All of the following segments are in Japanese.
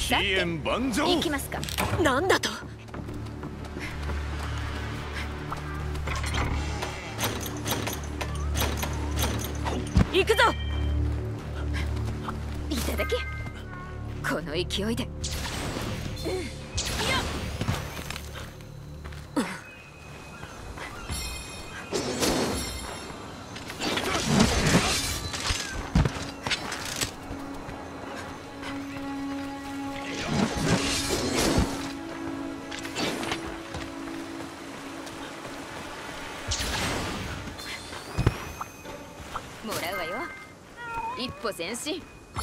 さて行きますか。 なんだと。行くぞ。 いただき。この勢いで。もらうわよ。一歩前進。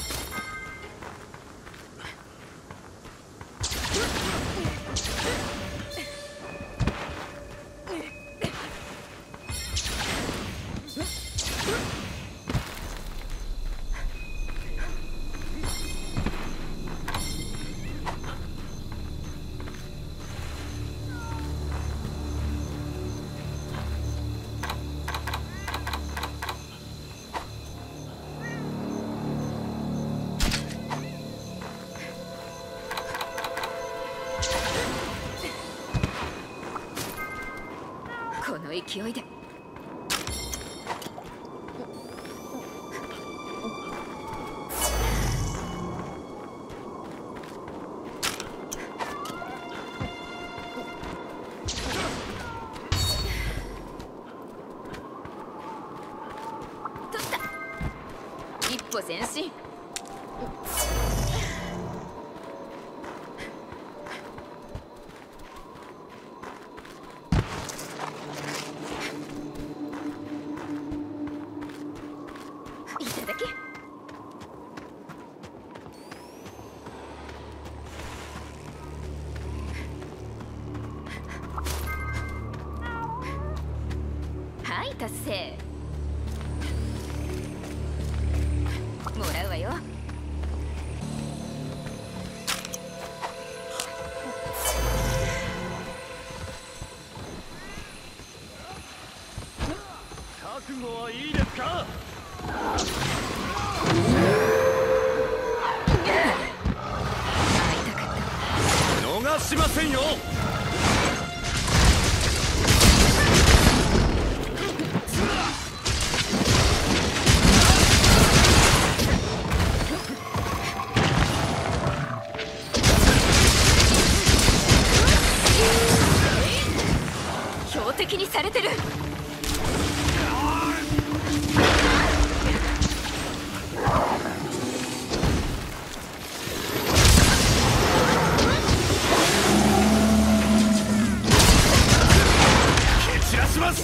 この勢いで。取った。一歩前進。いただき。はい達成。もらうわよ。 覚悟はいいですか。逃しませんよ。 標的にされてる。 散らします。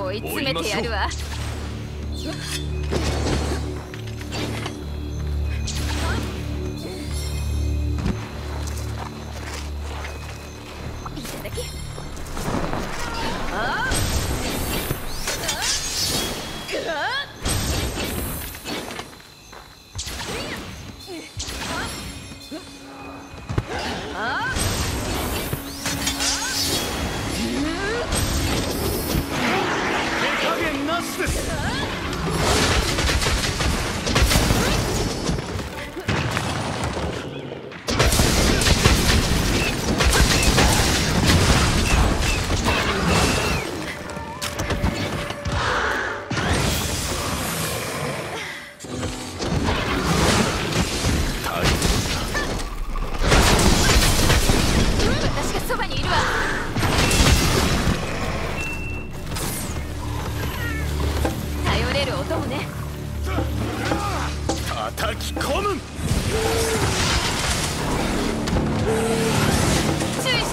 追い詰めてやるわ。いただき。ああ。 手加減なしです。 私がそばにいるわ。頼れるお供ね。 叩き込む。 注意して。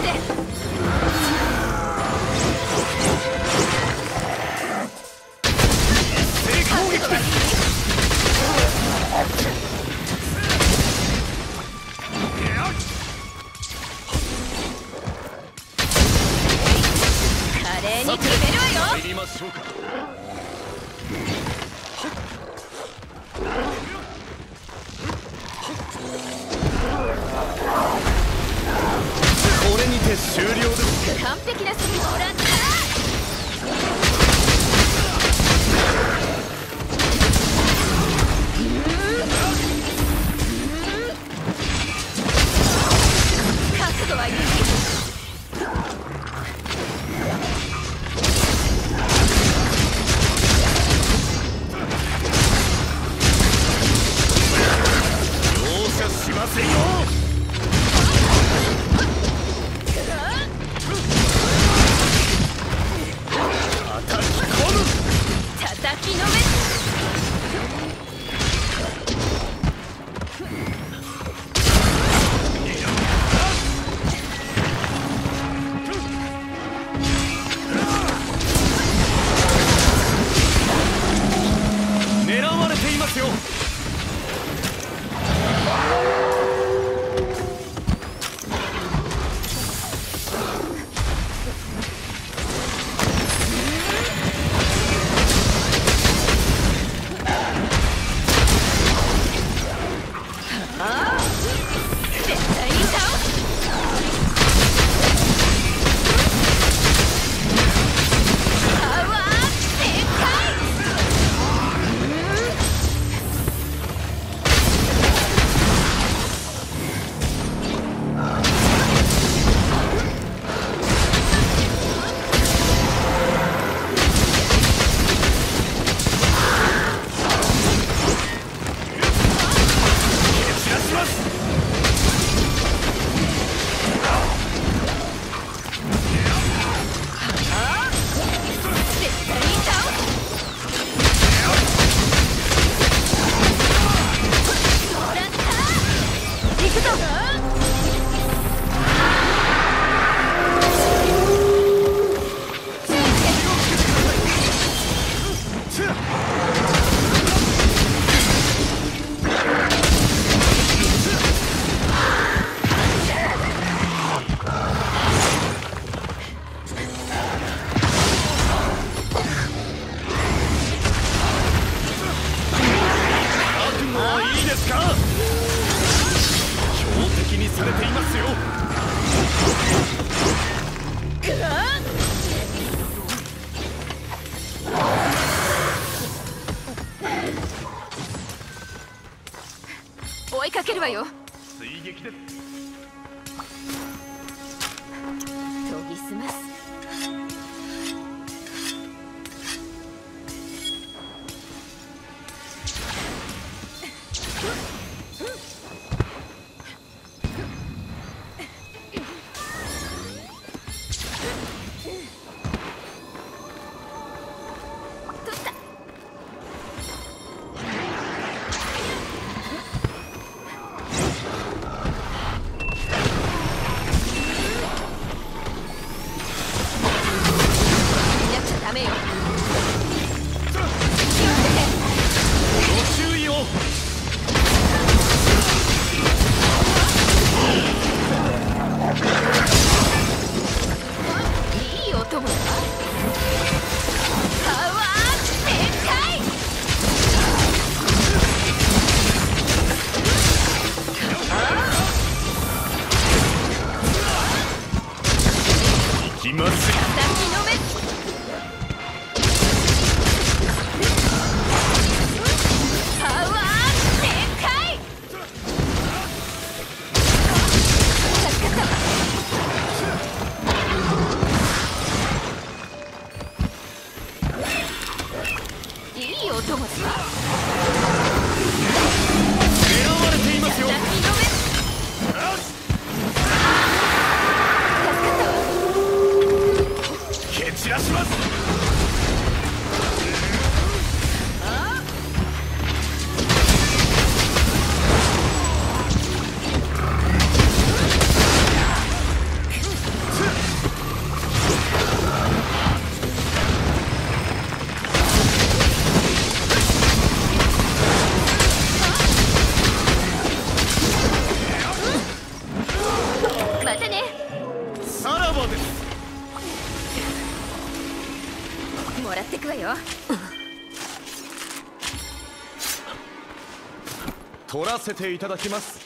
一斉攻撃です。 華麗に決めるわよ。 入りましょうか。これにて終了です。 完璧なスピード。もらった。覚悟はいる。 容赦しませんよ。叩き込む。 叩きのめ。狙われていますよ。絶対に倒す。パワー全開。 散らします。 絶対に倒す。もらった。行くぞ。 覚悟はいいですか。標的にされていますよ。 追いかけるわよ。 追撃です。 研ぎ澄ます。取った。 お供だわ。 狙われていますよ。 ラッキーごめん。助かったわ。 蹴散らします。 またね。 さらばです。 もらってくわよ。 取らせていただきます。